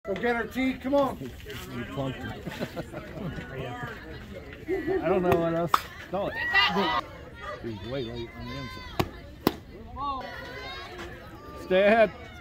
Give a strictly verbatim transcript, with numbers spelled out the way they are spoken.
Go get her, T. Come on. I don't know what else to call it. He's way late on the inside. Stay ahead.